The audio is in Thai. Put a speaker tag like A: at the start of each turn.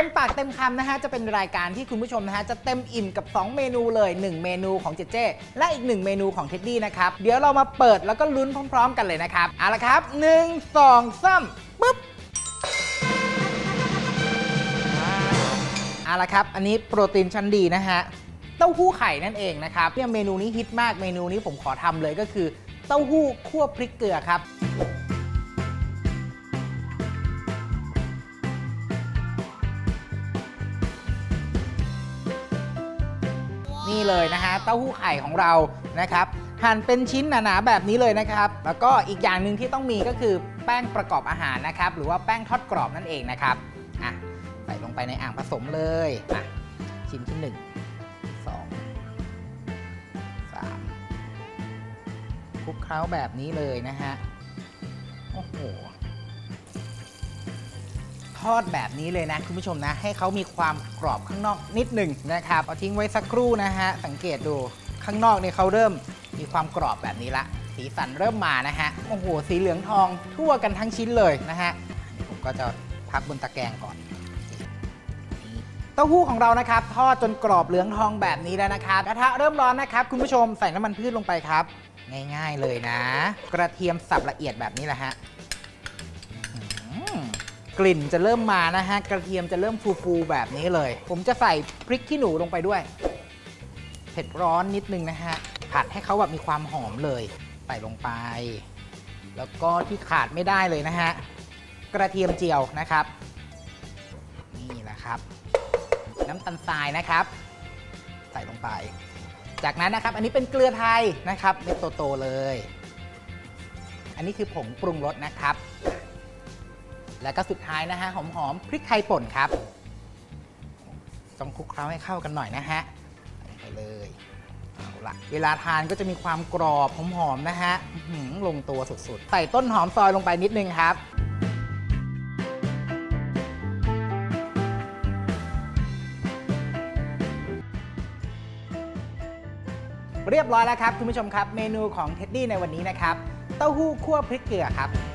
A: มปากเต็มคำนะฮะจะเป็นรายการที่คุณผู้ชมนะฮะจะเต็มอิ่มกับ2เมนูเลย1เมนูของเจเจและอีก1เมนูของเท็ดดี้นะครับเดี๋ยวเรามาเปิดแล้วก็ลุ้นพร้อมๆกันเลยนะครับเอาละครับ1 2 3ปึ๊บเอาละครับอันนี้โปรตีนชั้นดีนะฮะเต้าหู้ไข่นั่นเองนะครับเนี่ยเมนูนี้ฮิตมากเมนูนี้ผมขอทำเลยก็คือเต้าหู้คั่วพริกเกลือครับนี่เลยนะฮะเต้าหู้ไข่ของเรานะครับหั่นเป็นชิ้นหนาๆแบบนี้เลยนะครับแล้วก็อีกอย่างหนึ่งที่ต้องมีก็คือแป้งประกอบอาหารนะครับหรือว่าแป้งทอดกรอบนั่นเองนะครับใส่ลงไปในอ่างผสมเลยชิ้นที่1 2 3คลุกเคล้าแบบนี้เลยนะฮะโอ้โหทอดแบบนี้เลยนะคุณผู้ชมนะให้เขามีความกรอบข้างนอกนิดหนึ่งนะครับเอาทิ้งไว้สักครู่นะฮะสังเกตดูข้างนอกเนี่ยเขาเริ่มมีความกรอบแบบนี้ละสีสันเริ่มมานะฮะโอ้โหสีเหลืองทองทั่วกันทั้งชิ้นเลยนะฮะผมก็จะพักบนตะแกรงก่อนเต้าหู้ของเรานะครับทอดจนกรอบเหลืองทองแบบนี้แล้วนะครับกระทะเริ่มร้อนนะครับคุณผู้ชมใส่น้ำมันพืชลงไปครับง่ายๆเลยนะกระเทียมสับละเอียดแบบนี้แหละฮะกลิ่นจะเริ่มมานะฮะกระเทียมจะเริ่มฟูๆแบบนี้เลยผมจะใส่พริกขี้หนูลงไปด้วยเผ็ดร้อนนิดนึงนะฮะผัดให้เขาแบบมีความหอมเลยใส่ลงไปแล้วก็ที่ขาดไม่ได้เลยนะฮะกระเทียมเจียวนะครับนี่แหละครับน้ำตาลทรายนะครับใส่ลงไปจากนั้นนะครับอันนี้เป็นเกลือไทยนะครับเม็ดโตๆเลยอันนี้คือผงปรุงรสนะครับแล้วก็สุดท้ายนะฮะหอมๆพริกไทยป่นครับต้องคลุกเคล้าให้เข้ากันหน่อยนะฮะใส่ไปเลยเอาละเวลาทานก็จะมีความกรอบหอมๆนะฮะลงตัวสุดๆใส่ต้นหอมซอยลงไปนิดนึงครับเรียบร้อยแล้วครับคุณผู้ชมครับเมนูของเท็ดดี้ในวันนี้นะครับเต้าหู้คั่วพริกเกลือครับ